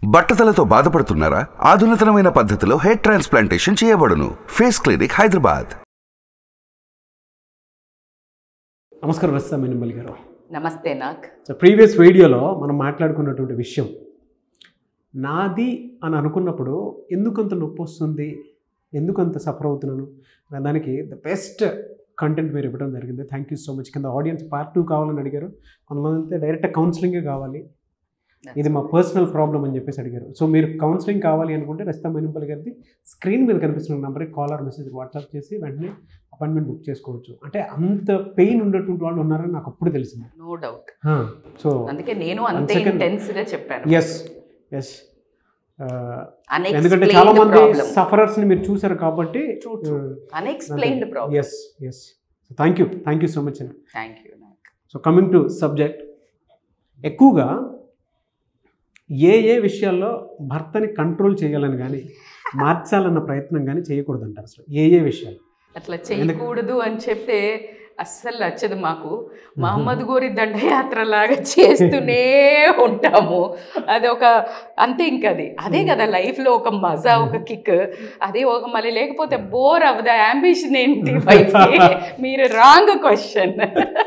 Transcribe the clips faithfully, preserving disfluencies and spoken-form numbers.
బట్టతలతో బాధపడుతున్నారా? ఆధునితనమైన పద్ధతిలో హెయిర్ ట్రాన్స్ప్లాంటేషన్ చేయబడును. Face clinic, Hyderabad. నమస్కారం రస్తా మినిమల్ గారు. నమస్తే నాక్. సో ప్రీవియస్ వీడియోలో మనం మాట్లాడుకున్నటువంటి విషయం, నాది అని అనుకున్నప్పుడు ఎందుకంత నొప్పి వస్తుంది, ఎందుకంత సఫర్ అవుతున్నాను అనే దానికి ద బెస్ట్ కంటెంట్ మీరు ఇవ్వడం జరిగింది. Thank you so much. కింద ఆడియన్స్ పార్ట్ టూ కావాలని అడిగారు, కొంతమంది అయితే డైరెక్ట్ కౌన్సిలింగే కావాలి, ఇది మా పర్సనల్ ప్రాబ్లం అని చెప్పేసి అడిగారు. సో మీరు కౌన్సిలింగ్ కావాలి అనుకుంటే రస్తా మినిమల్ గారిది స్క్రీన్ మీద కనిపిస్తున్న నెంబర్కి కాలర్ మెసేజ్ వాట్సాప్ చేసి వెంటనే అపాయింట్మెంట్ బుక్ చేసుకోవచ్చు. అంటే అంత పెయిన్ ఉన్నటువంటి వాళ్ళు ఉన్నారని నాకు అప్పుడు తెలిసింది. No doubt. సో అందుకే నేను అంతే ఇంటెన్స్ గా చెప్పాను. ఎస్ ఎస్ ఎందుకంటే చాలా మంది సఫరర్స్ ని మీరు చూసారు కాబట్టి unexplained problem. Yes yes thank you thank you so much అండి. Thank you. So coming to subject, ఎక్కువగా ఏ ఏ విషయాల్లో భర్తని కంట్రోల్ చేయాలని కానీ మార్చాలన్న ప్రయత్నం కానీ చేయకూడదు అంటారు అసలు. ఏ ఏ విషయాలు అట్లా చేయకూడదు అని చెప్తే అస్సలు నచ్చదు మాకు. మహమ్మద్ గోరి దండయాత్ర లాగా చేస్తూనే ఉంటాము. అది ఒక అంతే, ఇంకా అది అదే కదా లైఫ్లో ఒక మజా, ఒక కిక్. అదే ఒక మళ్ళీ లేకపోతే బోర్ అవ్వదా? అంబిషన్ ఏంటి వైఫ్? మీరు రాంగ్ క్వశ్చన్.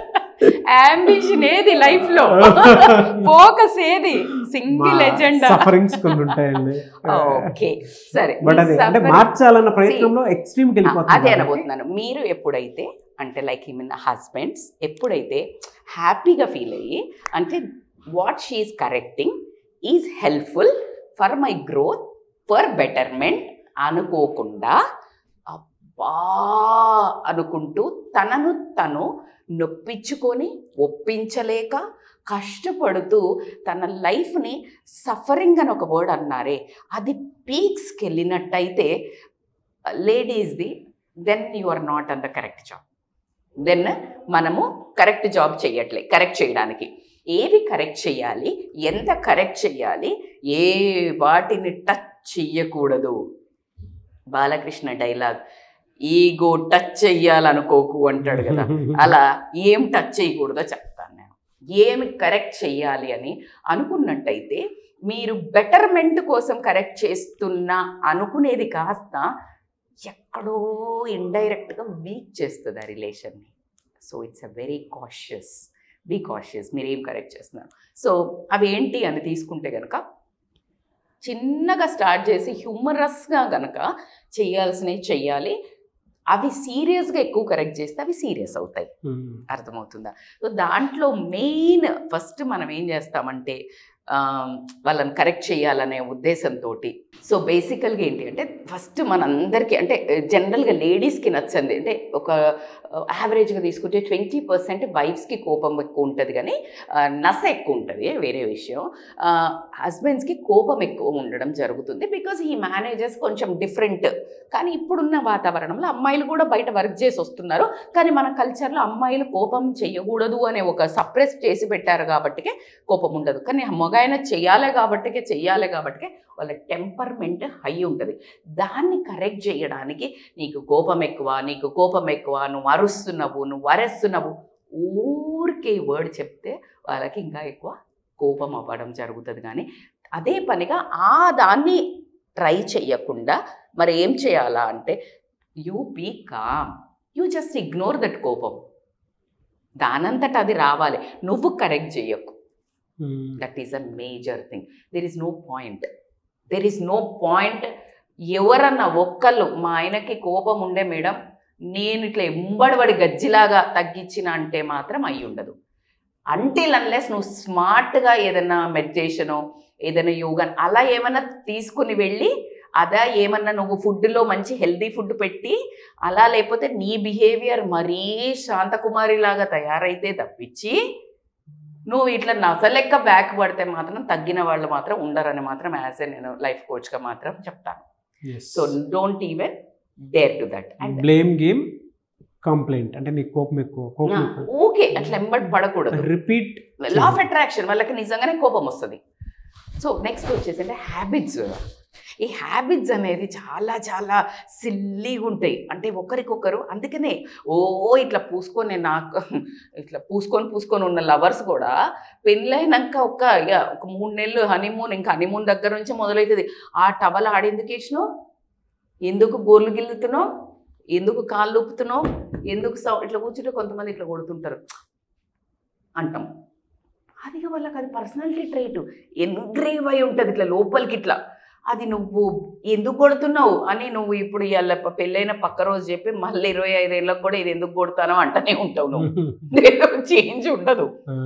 అంబిషన్ ఏది లైఫ్ లో? ఫోకస్ ఏది? Single agenda. సఫరింగ్స్ కొన్ని ఉంటాయండి. ఓకే సరే, బట్ అది అంటే మార్చాలన్న ప్రయత్నంలో ఎక్స్ట్రీమ్ కి వెళ్ళిపోతుంది. అదే అనబోతున్నాను. మీరు ఎప్పుడైతే అంటే లైక్ ఈమెన్ హస్బెండ్స్ ఎప్పుడైతే హ్యాపీగా ఫీల్ అయ్యి అంటే what she is correcting is helpful for my growth, for betterment అనుకోకుండా అబ్బా అనుకుంటూ తనను తను నొప్పించుకొని ఒప్పించలేక కష్టపడుతూ తన లైఫ్ని సఫరింగ్ అని ఒక వర్డ్ అన్నారే, అది పీక్స్కి వెళ్ళినట్టయితే లేడీస్ది, then you are not on the correct job. Then మనము కరెక్ట్ జాబ్ చేయట్లే. కరెక్ట్ చేయడానికి ఏవి కరెక్ట్ చేయాలి, ఎంత కరెక్ట్ చేయాలి, ఏ వాటిని టచ్ చెయ్యకూడదు. బాలకృష్ణ డైలాగ్, ఈగో టచ్ చెయ్యాలనుకోకు అంటాడు కదా, అలా ఏం టచ్ చేయకూడదో చెప్తాను నేను. ఏమి కరెక్ట్ చెయ్యాలి అని అనుకున్నట్టయితే మీరు బెటర్మెంట్ కోసం కరెక్ట్ చేస్తున్నా అనుకునేది కాస్త ఎక్కడో ఇండైరెక్ట్గా వీక్ చేస్తుంది ఆ రిలేషన్ని. So it's a very cautious, be cautious మీరు ఏం కరెక్ట్ చేస్తున్నారు. సో అవి ఏంటి అని తీసుకుంటే కనుక చిన్నగా స్టార్ట్ చేసి హ్యూమరస్గా కనుక చేయాల్సినవి చెయ్యాలి. అవి సీరియస్గా ఎక్కువ కరెక్ట్ చేస్తే అవి సీరియస్ అవుతాయి. అర్థమవుతుందా? సో దాంట్లో మెయిన్ ఫస్ట్ మనం ఏం చేస్తామంటే వాళ్ళని కరెక్ట్ చేయాలనే ఉద్దేశంతో, సో బేసికల్గా ఏంటి అంటే ఫస్ట్ మనందరికీ అంటే జనరల్గా లేడీస్కి నచ్చంది అంటే ఒక యావరేజ్గా తీసుకుంటే ట్వంటీ పర్సెంట్ వైఫ్స్కి కోపం ఎక్కువ ఉంటుంది కానీ నస ఎక్కువ ఉంటుంది, వేరే విషయం. హస్బెండ్స్కి కోపం ఎక్కువ ఉండడం జరుగుతుంది బికాజ్ ఈ మేనేజర్స్ కొంచెం డిఫరెంట్. కానీ ఇప్పుడున్న వాతావరణంలో అమ్మాయిలు కూడా బయట వర్క్ చేసి వస్తున్నారు, కానీ మన కల్చర్లో అమ్మాయిలు కోపం చేయకూడదు అనే ఒక సప్రెస్ చేసి పెట్టారు కాబట్టికే కోపం ఉండదు. కానీ మగాయన చెయ్యాలి కాబట్టికే చెయ్యాలి కాబట్టికే వాళ్ళ టెంపర్మెంట్ హై ఉంటుంది. దాన్ని కరెక్ట్ చేయడానికి నీకు కోపం ఎక్కువ, నీకు కోపం ఎక్కువ, నువ్వు అరుస్తున్నావు, నువ్వు అరేస్తున్నావు, ఊరికే వర్డ్ చెప్తే వాళ్ళకి ఇంకా ఎక్కువ కోపం అవ్వడం జరుగుతుంది. కానీ అదే పనిగా ఆ దాన్ని ట్రై చెయ్యకుండా మరి ఏం చేయాలా అంటే you be calm, you just ignore that కోపం. దానంతట అది రావాలి, నువ్వు కరెక్ట్ చేయకు. That is a major thing. There is no point there is no point ఎవరన్నా ఒక్కళ్ళు మా ఆయనకి కోపం ఉండే మేడం నేను ఇట్లా ఎంబడబడి గజ్జిలాగా తగ్గించిన అంటే మాత్రం అయి ఉండదు. అంటిల్ అన్లెస్ నువ్వు స్మార్ట్గా ఏదైనా మెడిటేషనో ఏదైనా యోగా అలా ఏమన్నా తీసుకుని వెళ్ళి, అదా ఏమన్నా నువ్వు ఫుడ్లో మంచి హెల్దీ ఫుడ్ పెట్టి అలా, లేకపోతే నీ బిహేవియర్ మరీ శాంతకుమారిలాగా తయారైతే తప్పించి నువ్వు ఇట్లా నసలెక్క బ్యాక్ పడితే మాత్రం తగ్గిన వాళ్ళు మాత్రం ఉండరని మాత్రం యాజ్ ఏ నేను లైఫ్ కోచ్గా మాత్రం చెప్తాను. So don't even dare to that. And blame game complaint అంటే నీకు కోపం ఎక్కువ, కోపం ఓకే అట్లా ఎంబడి పడకూడదు. రిపీట్ లా ఆఫ్ అట్రాక్షన్, వాళ్ళకి నిజంగానే కోపం వస్తుంది. సో నెక్స్ట్ వచ్చేసి అంటే హ్యాబిట్స్. ఈ హ్యాబిట్స్ అనేది చాలా చాలా సిల్లీగా ఉంటాయి. అంటే ఒకరికొకరు అందుకనే ఓ ఇట్లా పూసుకొని నాకు ఇట్లా పూసుకొని పూసుకొని ఉన్న లవర్స్ కూడా పెళ్ళైనాక ఒక ఇక ఒక మూడు నెలలు హనీమూన్, ఇంకా హనీమూన్ దగ్గర నుంచి మొదలవుతుంది. ఆ టవల్ ఆడెందుకు వేసినావు, ఎందుకు గోర్లు గిల్లుతున్నావు, ఎందుకు కాళ్ళు ఊపుతున్నావు, ఎందుకు సౌ ఇట్లా కూర్చుంటే కొంతమంది ఇట్లా కొడుతుంటారు అంటాం. అది వాళ్ళకి అది పర్సనాలిటీ ట్రైట్ ఎన్గ్రేవ్ అయి ఉంటుంది ఇట్లా లోపలికి. ఇట్లా అది నువ్వు ఎందుకు కొడుతున్నావు అని నువ్వు ఇప్పుడు ఇవాళ పెళ్ళైన పక్క రోజు చెప్పి మళ్ళీ ఇరవై ఐదేళ్ళకి కూడా ఇది ఎందుకు కొడతానో అంటనే ఉంటావు. నువ్వు చేంజ్ ఉండదు.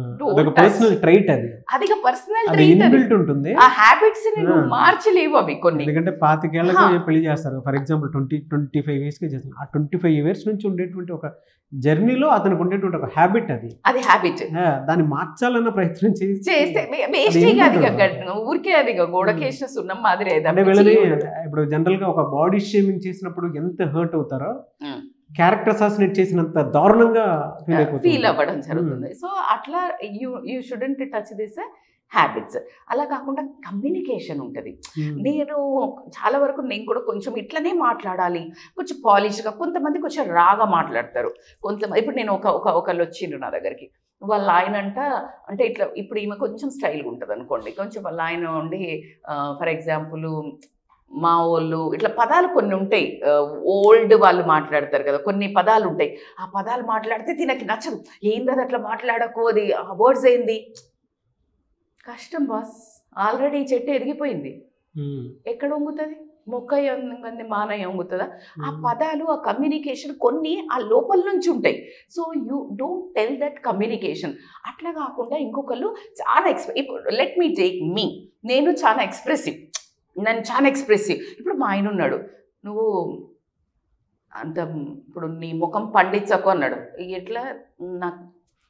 అది పర్సనల్ ట్రైట్ ఉంటుంది. ఆ హ్యాబిట్స్ ని నువ్వు మార్చలేవు అవి కొన్ని. ఎందుకంటే పాతికేళ్ళకి పెళ్లి చేస్తారు for example twenty twenty five years కి చేస్తారు. ఆ ట్వంటీ ఫైవ్ ఇయర్స్ నుంచి ఉండేటువంటి ఒక జర్నీలో అతనికి ఉండేటువంటి ఒక హ్యాబిట్ అది అది హ్యాబిట్ దాన్ని మార్చాలన్న ప్రయత్నం చేస్తే ఊరికే అది గోడకేసిన సున్నం మాదిరి. అంటే వీళ్ళని ఇప్పుడు జనరల్ గా ఒక బాడీ షేమింగ్ చేసినప్పుడు ఎంత హర్ట్ అవుతారో క్యారెక్టర్ అసాసినేట్ చేసినంత దారుణంగా ఫీల్ అవ్వడం జరుగుతుంది. సో అట్లా you you shouldn't touch this habits. అలా కాకుండా కమ్యూనికేషన్ ఉంటుంది. నేను చాలా వరకు నేను కూడా కొంచెం ఇట్లనే మాట్లాడాలి, కొంచెం పాలిష్గా. కొంతమంది కొంచెం రాగా మాట్లాడతారు. కొంతమంది ఇప్పుడు నేను ఒక ఒక ఒకళ్ళు వచ్చిండ్రు నా దగ్గరికి, వాళ్ళ ఆయన అంట అంటే ఇట్లా ఇప్పుడు ఈమె కొంచెం స్టైల్గా ఉంటుంది అనుకోండి, కొంచెం వాళ్ళ ఆయన ఉండి ఫర్ ఎగ్జాంపుల్ మా వాళ్ళు ఇట్లా పదాలు కొన్ని ఉంటాయి, ఓల్డ్ వాళ్ళు మాట్లాడతారు కదా, కొన్ని పదాలు ఉంటాయి. ఆ పదాలు మాట్లాడితే తినకి నచ్చదు. ఏంది అట్లా మాట్లాడకు, అది ఆ వర్డ్స్ ఏంది కష్టం బాస్. ఆల్రెడీ చెట్టు ఎదిగిపోయింది, ఎక్కడ వంగుతుంది? మొక్క వంగంది మానయ్య వంగుతుందా? ఆ పదాలు ఆ కమ్యూనికేషన్ కొన్ని ఆ లోపల నుంచి ఉంటాయి. So you don't tell that communication. అట్లా కాకుండా ఇంకొకళ్ళు చాలా ఎక్స్ప్రె ఇప్పుడు లెట్ మీ టేక్ మీ నేను చాలా ఎక్స్ప్రెసివ్, నన్ను చాలా ఎక్స్ప్రెసివ్. ఇప్పుడు మా ఆయన ఉన్నాడు, నువ్వు అంత ఇప్పుడు నీ ముఖం పండించకు అన్నాడు. ఎట్లా నాకు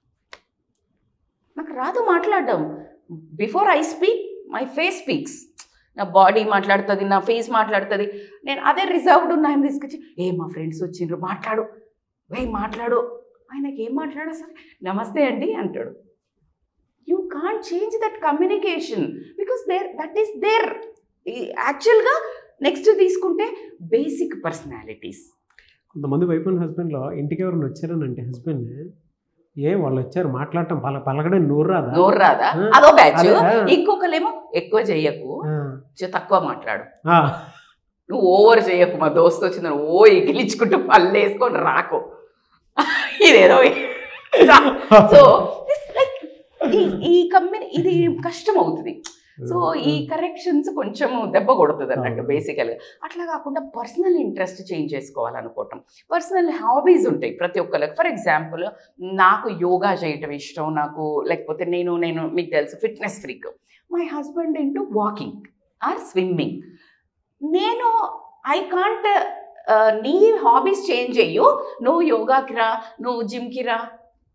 నాకు రాదు మాట్లాడడం. Before I speak my face speaks. నా బాడీ మాట్లాడుతుంది, నా ఫేస్ మాట్లాడుతుంది. నేను అదే రిజర్వ్డ్ ఉన్న ఆయన తీసుకొచ్చి ఏ మా ఫ్రెండ్స్ వచ్చిండ్రు మాట్లాడు, వే మాట్లాడు. ఆయనకి ఏం మాట్లాడా సరే నమస్తే అండి అంటాడు. You can't change that communication because there that is there. యాక్చువల్గా నెక్స్ట్ తీసుకుంటే బేసిక్ పర్సనాలిటీస్. కొంతమంది వైఫ్ అండ్ హస్బెండ్లో ఇంటికి ఎవరైనా వచ్చారని అంటే హస్బెండ్ ఏ వాళ్ళు వచ్చారు మాట్లాడటం పల పలకడం నోరు రాదా నోరు రాదా అదో బ్యాచ్. ఇంకొకలేమో ఎక్కువ చెయ్యకు, తక్కువ మాట్లాడు, నువ్వు ఓవర్ చెయ్యకు. మా దోస్తు వచ్చిందని ఓ ఎగిలించుకుంటూ పళ్ళు వేసుకొని రాకు, ఇదేదో. సో లైక్ ఈ కమ్యూని ఇది కష్టం అవుతుంది. సో ఈ కరెక్షన్స్ కొంచెం దెబ్బ కొడుతుంది అన్నట్టు బేసికల్గా. అట్లా కాకుండా పర్సనల్ ఇంట్రెస్ట్ చేంజ్ చేసుకోవాలనుకోవటం. పర్సనల్ హాబీస్ ఉంటాయి ప్రతి ఒక్కరికి. ఫర్ ఎగ్జాంపుల్ నాకు యోగా చేయటం ఇష్టం, నాకు లేకపోతే నేను నేను మీకు తెలుసు fitness freak. My husband into walking or swimming. నేను ఐ కాంట్ నీ హాబీస్ చేంజ్ చెయ్యు, నువ్వు యోగాకి రా, నువ్వు జిమ్కి రా.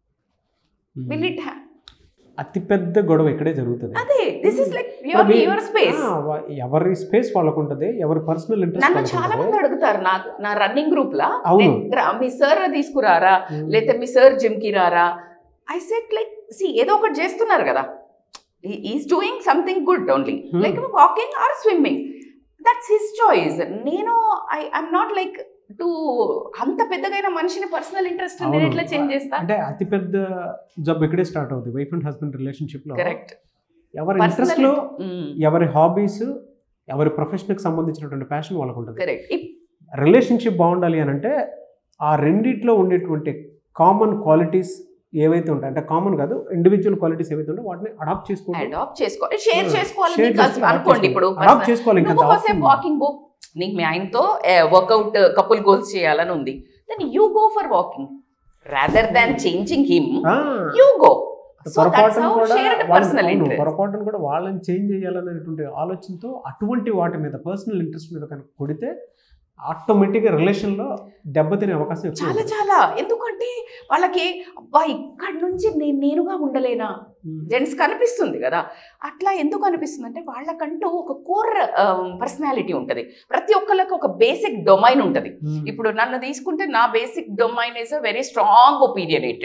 విల్ ఇట్ హ్యావ్ అతిపెద్ద గొడవ ఇక్కడే జరుగుతుంది. అదే this is like your your space. ఎవరి స్పేస్ వాళ్ళకు ఉంటుంది, ఎవరి పర్సనల్ ఇంట్రెస్ట్. నన్ను చాలా మంది అడుగుతారు నాకు నా రన్నింగ్ గ్రూప్ లా, మీ సార్ తీసుకురారా లేకపోతే మీ సార్ జిమ్ కి రారా. ఐ సెట్ లైక్ సి ఏదో ఒకటి చేస్తున్నారు కదా, is doing something good only, like walking or swimming, that's his choice. నేను I I'm not like to అంత పెద్దగైన మనిషిని పర్సనల్ ఇంట్రెస్ట్ నేను ఎట్లా చేంజ్ చేస్తా. అంటే అతి పెద్ద జాబ్ ఇక్కడే స్టార్ట్ అవుతుంది వైఫ్ అండ్ హస్బెండ్ రిలేషన్షిప్ లో. కరెక్ట్. ఎవరి ఇంట్రెస్ట్ లో, ఎవరి హాబీస్, ఎవరి ప్రొఫెషన్ కి సంబంధించినటువంటి ప్యాషన్ వాళ్ళకు ఉంటుంది. కరెక్ట్. రిలేషన్షిప్ బాగుండాలి అని అంటే ఆ రెండిట్లో ఉండేటువంటి కామన్ క్వాలిటీస్ ఏవైతే ఉంటాయి, అంటే కామన్ కాదు ఇండివిజువల్ క్వాలిటీస్ ఏవైతే ఉంటాయో వాటిని అడాప్ట్ చేసుకోవాలి, అడాప్ట్ చేసుకోవాలి, షేర్ చేసుకోవాలి అనుకోండి. ఇప్పుడు అడాప్ట్ చేసుకోవాలి. ఇంకా వాకింగ్ బుక్ నీకు మీ ఆయనతో వర్కౌట్ కపుల్ గోల్స్ చేయాలని ఉంది, then you go for walking rather than changing him, you go. పొరపాటును కూడా పొరపాటును కూడా వాళ్ళని చేంజ్ చేయాలనేటువంటి ఆలోచనతో అటువంటి వాటి మీద పర్సనల్ ఇంట్రెస్ట్ మీద కనుక కొడితే ఆటోమేటిక్గా రిలేషన్లో దెబ్బతినే అవకాశం చాలా చాలా. ఎందుకంటే వాళ్ళకి అబ్బా ఇక్కడ నుంచి నేను నేనుగా ఉండలేనా, జెంట్స్ కనిపిస్తుంది కదా. అట్లా ఎందుకు అనిపిస్తుంది అంటే వాళ్ళకంటూ ఒక కోర్ పర్సనాలిటీ ఉంటుంది. ప్రతి ఒక్కళ్ళకి ఒక బేసిక్ డొమైన్ ఉంటుంది. ఇప్పుడు నన్ను తీసుకుంటే నా basic domain is a very strong opinionated.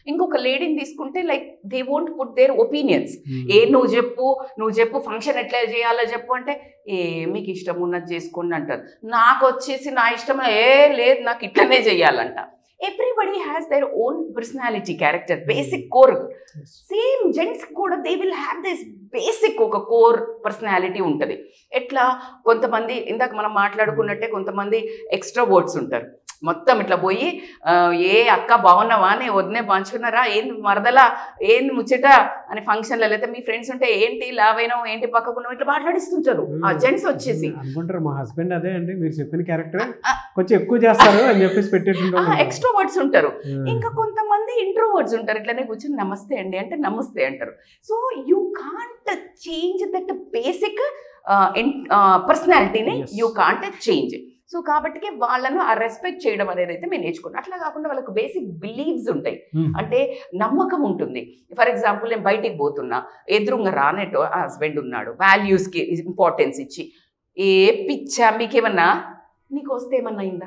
ఇంకొక లేడీని తీసుకుంటే like they won't put their opinions. ఏ నువ్వు చెప్పు నువ్వు చెప్పు ఫంక్షన్ ఎట్లా చేయాలో చెప్పు అంటే ఏ మీకు ఇష్టం ఉన్నది చేసుకోండి అంటారు. నాకు వచ్చేసి నా ఇష్టం ఏ లేదు నాకు ఇట్లనే చేయాలంట. Everybody has their own personality character basic core. Same gents కూడా they will have this basic ఒక కోర్ పర్సనాలిటీ ఉంటుంది. ఎట్లా కొంతమంది ఇందాక మనం మాట్లాడుకున్నట్టే కొంతమంది ఎక్స్ట్రావర్ట్స్ ఉంటారు. మొత్తం ఇట్లా పోయి ఏ అక్క బాగున్నావా అని వదినే పంచుకున్నారా ఏంది మరదలా ఏంది ముచ్చట అని ఫంక్షన్లలో అయితే మీ ఫ్రెండ్స్ ఉంటే ఏంటి లావైనావు ఏంటి పక్కకున్నావు ఇట్లా మాట్లాడిస్తుంటారు ఆ జెంట్స్ వచ్చేసి. అనుకుంటారు మా హస్బెండ్ అదే అండి మీరు చెప్పిన క్యారెక్టర్ కొంచెం ఎక్కువ చేస్తారు అని చెప్పేసి పెట్టేట్టుకుంటారు. ఎక్స్ట్రోవర్డ్స్ ఉంటారు. ఇంకా కొంతమంది ఇంట్రోవర్డ్స్ ఉంటారు. ఇట్లానే కూర్చొని నమస్తే అండి అంటే నమస్తే అంటారు. So you can't change that basic పర్సనాలిటీని యూ కాంట్ చేంజ్. సో కాబట్టి వాళ్ళను ఆ రెస్పెక్ట్ చేయడం అనేది అయితే మేము నేర్చుకున్నాం. అట్లా కాకుండా వాళ్ళకు బేసిక్ బిలీవ్స్ ఉంటాయి, అంటే నమ్మకం ఉంటుంది. ఫర్ ఎగ్జాంపుల్ నేను బయటికి పోతున్నా, ఎదురుగా రానేటో హస్బెండ్ ఉన్నాడు, వాల్యూస్కి ఇంపార్టెన్స్ ఇచ్చి ఏ పిచ్చా మీకేమన్నా నీకు వస్తే ఏమన్నా అయిందా.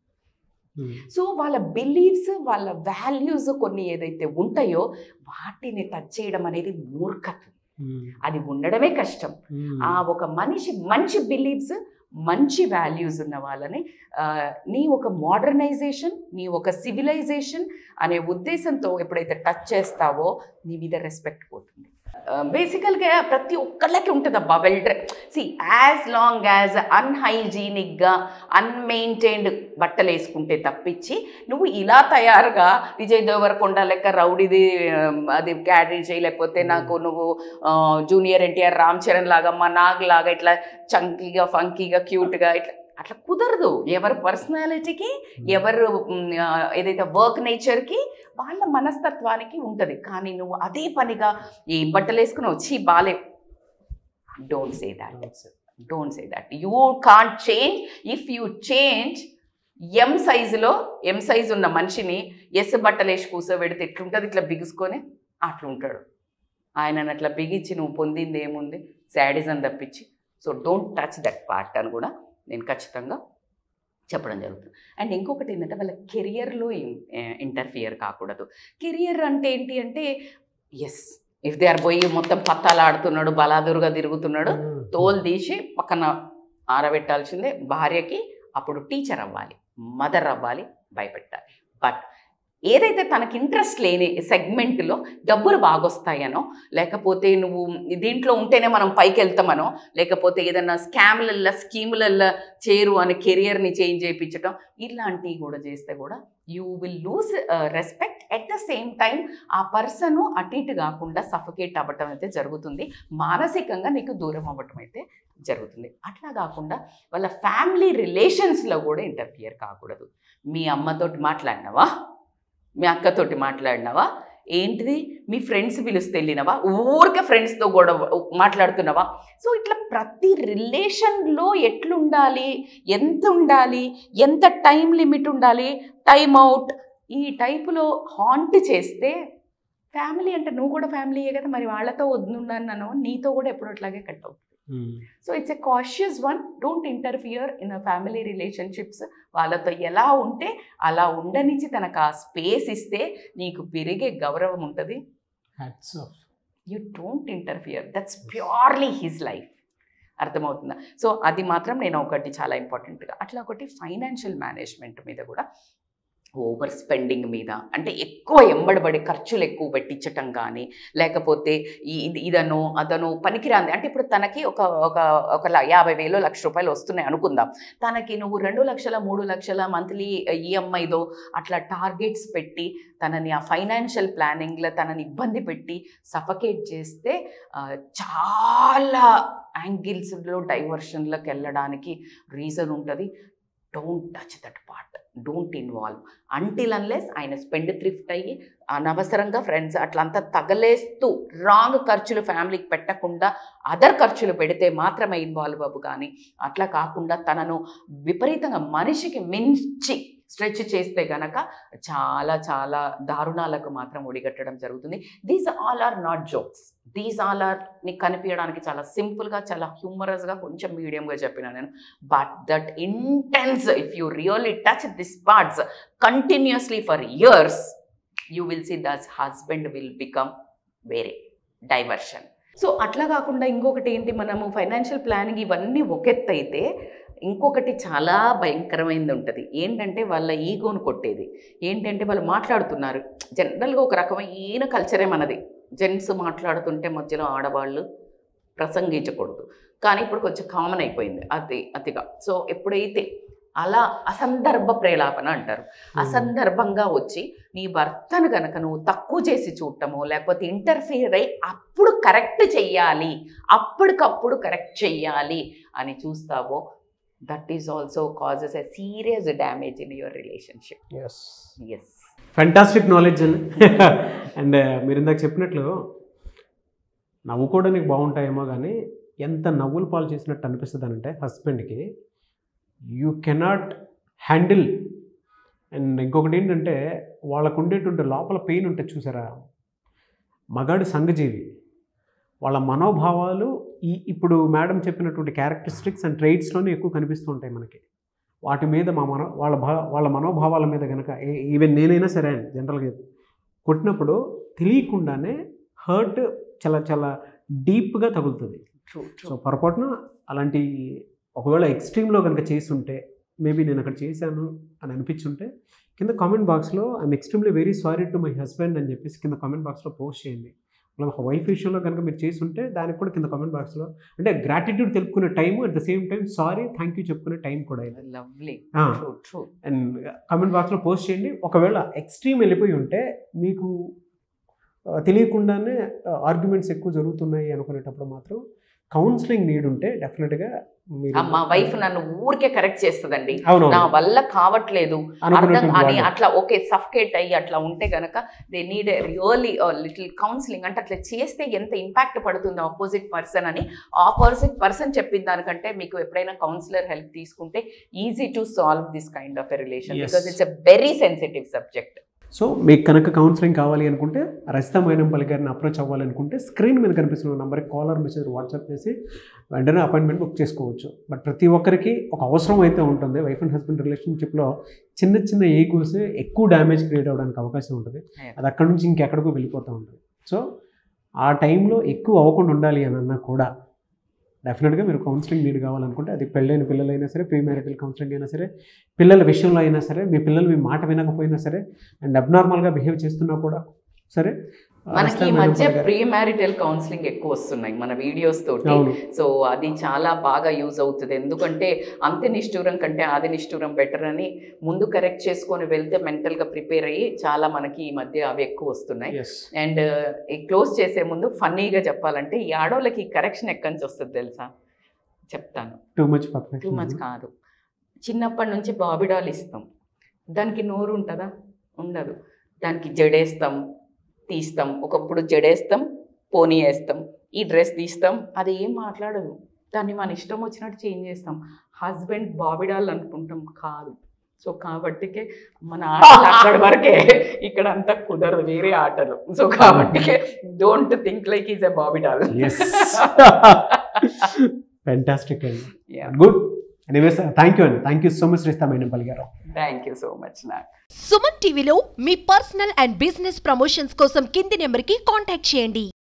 సో వాళ్ళ బిలీవ్స్ వాళ్ళ వాల్యూస్ కొన్ని ఏదైతే ఉంటాయో వాటిని టచ్ చేయడం అనేది మూర్ఖత్వం. అది ఉండడమే కష్టం. ఆ ఒక మనిషి మంచి బిలీవ్స్ మంచి వాల్యూస్ ఉన్న వాళ్ళని నీ ఒక మోడర్నైజేషన్ నీ ఒక సివిలైజేషన్ అనే ఉద్దేశంతో ఎప్పుడైతే టచ్ చేస్తావో నీ మీద రెస్పెక్ట్ పోతుంది. బేసికల్గా ప్రతి ఒక్కళ్ళకి ఉంటుంది అబ్బా well dress. See as long as అన్హైజీనిక్గా అన్మెయింటైన్డ్ బట్టలు వేసుకుంటే తప్పించి నువ్వు ఇలా తయారుగా విజయ్ దేవరకొండ లెక్క రౌడీది అది క్యారీ చేయలేకపోతే నాకు నువ్వు జూనియర్ ఎన్టీఆర్ రామ్ చరణ్ లాగా మా నాగ్ లాగా ఇట్లా చంకీగా ఫంకీగా క్యూట్గా ఇట్లా అట్లా కుదరదు. ఎవరి పర్సనాలిటీకి ఎవరు ఏదైతే వర్క్ నేచర్కి వాళ్ళ మనస్తత్వానికి ఉంటుంది. కానీ నువ్వు అదే పనిగా ఈ బట్టలు వేసుకుని వచ్చి బాలే don't say that don't say that you can't change. If you change M సైజులో ఎం సైజు ఉన్న మనిషిని ఎస్ బట్టలు వేసి కూర్చోబెడితే ఎట్లుంటుంది ఇట్లా బిగుసుకొని అట్లా ఉంటాడు. ఆయనను అట్లా బిగించి నువ్వు పొందింది ఏముంది శాడిజం తప్పించి. So don't touch that part అని కూడా నేను ఖచ్చితంగా చెప్పడం జరుగుతుంది. అండ్ ఇంకొకటి ఏంటంటే వాళ్ళ కెరియర్లో ఇంటర్ఫియర్ కాకూడదు. కెరియర్ అంటే ఏంటి అంటే ఎస్ ఇఫ్ దే ఆర్ పోయి మొత్తం పత్తాలు ఆడుతున్నాడు బలాదురుగా తిరుగుతున్నాడు తోలు తీసి పక్కన ఆరబెట్టాల్సిందే. భార్యకి అప్పుడు టీచర్ అవ్వాలి, మదర్ అవ్వాలి, భయపెట్టాలి. బట్ ఏదైతే తనకి ఇంట్రెస్ట్ లేని సెగ్మెంట్లో డబ్బులు బాగొస్తాయనో లేకపోతే నువ్వు దీంట్లో ఉంటేనే మనం పైకి వెళ్తామనో లేకపోతే ఏదన్నా స్కామ్లల్లో స్కీములల్లో చేరు అని కెరియర్ని చేంజ్ చేయించడం ఇలాంటివి కూడా చేస్తే కూడా you will lose respect. At the same time ఆ పర్సన్ అటు ఇటు కాకుండా సఫకేట్ అవ్వటం అయితే జరుగుతుంది. మానసికంగా నీకు దూరం అవ్వటం అయితే జరుగుతుంది. అట్లా కాకుండా వాళ్ళ ఫ్యామిలీ రిలేషన్స్లో కూడా ఇంటర్ఫియర్ కాకూడదు. మీ అమ్మతోటి మాట్లాడినావా, మీ అక్కతోటి మాట్లాడినావా, ఏంటిది మీ ఫ్రెండ్స్ పిలిస్తే వెళ్ళినవా, ఊరికే ఫ్రెండ్స్తో కూడా మాట్లాడుతున్నావా. సో ఇట్లా ప్రతి రిలేషన్లో ఎట్లుండాలి, ఎంత ఉండాలి, ఎంత టైం లిమిట్ ఉండాలి, టైం అవుట్ ఈ టైపులో హాంట్ చేస్తే ఫ్యామిలీ అంటే నువ్వు కూడా ఫ్యామిలీయే కదా, మరి వాళ్ళతో వద్దున్నాను నీతో కూడా ఎప్పుడు అట్లాగే కట్ అవుతుంది. So it's a cautious one. Don't interfere in a family relationships. వాళ్ళతో ఎలా ఉంటే అలా ఉండనిచ్చి తనకు ఆ స్పేస్ ఇస్తే నీకు పెరిగే గౌరవం ఉంటుంది. You don't interfere, that's purely his life. అర్థమవుతుందా? సో అది మాత్రం నేను ఒకటి చాలా ఇంపార్టెంట్గా. అట్లా ఒకటి ఫైనాన్షియల్ మేనేజ్మెంట్ మీద కూడా ఓవర్ స్పెండింగ్ మీద అంటే ఎక్కువ ఎంబడబడి ఖర్చులు ఎక్కువ పెట్టించటం కానీ లేకపోతే ఇది ఇదనో అదనో పనికిరాంది. అంటే ఇప్పుడు తనకి ఒక ఒక ఒక యాభై వేలు లక్ష రూపాయలు వస్తున్నాయి అనుకుందాం. తనకి నువ్వు రెండు లక్షల మూడు లక్షల మంత్లీ ఈఎంఐదో అట్లా టార్గెట్స్ పెట్టి తనని ఆ ఫైనాన్షియల్ ప్లానింగ్లో తనని ఇబ్బంది పెట్టి సఫకేట్ చేస్తే చాలా యాంగిల్స్లో డైవర్షన్లోకి వెళ్ళడానికి రీజన్ ఉంటుంది. Don't touch that part, don't involve until unless ఆయన స్పెండ్ థ్రిఫ్ట్ అయ్యి అనవసరంగా ఫ్రెండ్స్ అట్లంతా తగలేస్తూ రాంగ్ ఖర్చులు ఫ్యామిలీకి పెట్టకుండా అదర్ ఖర్చులు పెడితే మాత్రమే ఇన్వాల్వ్ అవ్వు. కానీ అట్లా కాకుండా తనను విపరీతంగా మనిషికి మించి స్ట్రెచ్ చేస్తే గనక చాలా చాలా దారుణాలకు మాత్రం ఒడిగట్టడం జరుగుతుంది. These all are not jokes. These all are నీకు కనిపించడానికి చాలా సింపుల్గా చాలా హ్యూమరస్గా కొంచెం మీడియంగా చెప్పినా నేను. But that intense if you really touch this parts continuously for years you will see thus husband will become వేరే డైవర్షన్. సో అట్లా కాకుండా ఇంకొకటి ఏంటి, మనము ఫైనాన్షియల్ ప్లానింగ్ ఇవన్నీ ఒక ఎత్తు అయితే ఇంకొకటి చాలా భయంకరమైనది ఉంటుంది. ఏంటంటే వాళ్ళ ఈగోను కొట్టేది. ఏంటంటే వాళ్ళు మాట్లాడుతున్నారు, జనరల్గా ఒక రకమైన కల్చరే మనది, జెంట్స్ మాట్లాడుతుంటే మధ్యలో ఆడవాళ్ళు ప్రసంగించకూడదు. కానీ ఇప్పుడు కొంచెం కామన్ అయిపోయింది అతి అతిగా. సో ఎప్పుడైతే అలా అసందర్భ ప్రేలాపన అంటారు, అసందర్భంగా వచ్చి నీ భర్తను కనుక నువ్వు తక్కువ చేసి చూడటము, లేకపోతే ఇంటర్ఫియర్ అయ్యి అప్పుడు కరెక్ట్ చెయ్యాలి, అప్పటికప్పుడు కరెక్ట్ చెయ్యాలి అని చూస్తావో, that is also causes a serious damage in your relationship. Yes yes, fantastic knowledge అండి. అండ్ మీరు ఇందాక చెప్పినట్లు నవ్వుకోవడానికి బాగుంటాయేమో కానీ ఎంత నవ్వులు పాలు చేసినట్టు అనిపిస్తుంది అంటే హస్బెండ్కి యూ కెనాట్ హ్యాండిల్. అండ్ ఇంకొకటి ఏంటంటే వాళ్ళకు ఉండేటువంటి లోపల పెయిన్ ఉంటే చూసారా, మగాడి సంఘజీవి, వాళ్ళ మనోభావాలు ఈ ఇప్పుడు మేడం చెప్పినటువంటి క్యారెక్టరిస్టిక్స్ అండ్ ట్రైట్స్లోనే ఎక్కువ కనిపిస్తూ ఉంటాయి మనకి. వాటి మీద మా మన వాళ్ళ భా వాళ్ళ మనోభావాల మీద కనుక ఈవెన్ నేనైనా సరే అండి జనరల్గా కొట్టినప్పుడు తెలియకుండానే హర్ట్ చాలా చాలా డీప్గా తగులుతుంది. సో పొరపాటున అలాంటి ఒకవేళ ఎక్స్ట్రీమ్లో కనుక చేస్తుంటే, మేబీ నేను అక్కడ చేశాను అని అనిపించుంటే కింద కామెంట్ బాక్స్లో I'm extremely very sorry to my husband అని చెప్పేసి కింద కామెంట్ బాక్స్లో పోస్ట్ చేయండి. వాళ్ళ వైఫ్ విషయంలో కనుక మీరు చేస్తుంటే దానికి కూడా కింద కామెంట్ బాక్స్లో అంటే గ్రాటిట్యూడ్ తెలుపుకునే time, at the same time sorry thank you చెప్పుకునే టైం కూడా ఇది. లవ్లీ. అండ్ కామెంట్ బాక్స్లో పోస్ట్ చేయండి. ఒకవేళ ఎక్స్ట్రీమ్ వెళ్ళిపోయి ఉంటే మీకు తెలియకుండానే ఆర్గ్యుమెంట్స్ ఎక్కువ జరుగుతున్నాయి అనుకునేటప్పుడు మాత్రం కౌన్సిలింగ్ నీడ్ ఉంటే డెఫినెట్గా మా వైఫ్ నన్ను ఊరికే కరెక్ట్ చేస్తుందండి, నా వల్ల కావట్లేదు అర్థం అని అట్లా ఓకే సఫకేట్ అయ్యి అట్లా ఉంటే కనుక they need really little counselling. అంటే అట్లా చేస్తే ఎంత ఇంపాక్ట్ పడుతుంది ఆపోజిట్ పర్సన్ అని, ఆపోజిట్ పర్సన్ చెప్పిన దానికంటే మీకు ఎప్పుడైనా కౌన్సిలర్ హెల్ప్ తీసుకుంటే easy to solve this kind of a relation, because it's a very sensitive subject. So మీకు కనుక కౌన్సిలింగ్ కావాలి అనుకుంటే రజిత మైనంపల్లి గారిని అప్రోచ్ అవ్వాలనుకుంటే స్క్రీన్ మీద కనిపిస్తున్న నెంబర్కి కాలర్ మెసేజ్ వాట్సాప్ చేసి వెంటనే అపాయింట్మెంట్ బుక్ చేసుకోవచ్చు. బట్ ప్రతి ఒక్కరికి ఒక అవసరం అయితే ఉంటుంది. వైఫ్ అండ్ హస్బెండ్ రిలేషన్షిప్లో చిన్న చిన్న ఈగోస్ ఎక్కువ డ్యామేజ్ క్రియేట్ అవ్వడానికి అవకాశం ఉంటుంది. అది అక్కడి నుంచి ఇంకెక్కడికో వెళ్ళిపోతూ ఉంటుంది. సో ఆ టైంలో ఎక్కువ అవ్వకుండా ఉండాలి అని అన్నా కూడా డెఫినెట్గా మీరు కౌన్సిలింగ్ నీడ్ కావాలనుకుంటే అది పెళ్ళైన పిల్లలైనా సరే, ప్రీ మ్యారిటల్ కౌన్సిలింగ్ అయినా సరే, పిల్లల విషయంలో అయినా సరే, మీ పిల్లలు మీ మాట వినకపోయినా సరే అండ్ అబ్నార్మల్గా బిహేవ్ చేస్తున్నా కూడా సరే. మనకి ఈ మధ్య ప్రీ మ్యారిటల్ కౌన్సిలింగ్ ఎక్కువ వస్తున్నాయి మన వీడియోస్ తోటి. సో అది చాలా బాగా యూజ్ అవుతుంది. ఎందుకంటే అంత్య నిష్ఠూరం కంటే ఆది నిష్ఠూరం బెటర్ అని ముందు కరెక్ట్ చేసుకొని వెళ్తే మెంటల్గా ప్రిపేర్ అయ్యి చాలా మనకి ఈ మధ్య అవి ఎక్కువ వస్తున్నాయి. అండ్ ఈ క్లోజ్ చేసే ముందు ఫన్నీగా చెప్పాలంటే ఈ ఆడవాళ్ళకి ఈ కరెక్షన్ ఎక్కడి నుంచి వస్తుంది తెలుసా చెప్తాను. టూ మచ్ టూ మచ్ కాదు, చిన్నప్పటి నుంచి బాబిడాలు ఇస్తాం, దానికి నోరు ఉంటుందా? ఉండదు. దానికి జడేస్తాం, తీస్తాం, ఒకప్పుడు జడేస్తాం, పోనీ వేస్తాం, ఈ డ్రెస్ తీస్తాం, అది ఏం మాట్లాడదు, దాన్ని మన ఇష్టం వచ్చినట్టు చేంజ్ చేస్తాం. హస్బెండ్ బాబిడాలు అనుకుంటాం, కాదు. సో కాబట్టికే మన ఆటలు అక్కడి వరకే, ఇక్కడ అంతా కుదరదు, వేరే ఆటలు. సో కాబట్టికే don't think like is a Barbie doll. Fantastic అండి, గుడ్. ఎనీవేస్ థ్యాంక్ యూ అండి, thank you so much Rajitha Mynampally గారు. Thank you so much. నాకు సుమన్ టీవీలో మీ పర్సనల్ అండ్ బిజినెస్ ప్రమోషన్స్ కోసం కింది నెంబర్కి కాంటాక్ట్ చేయండి.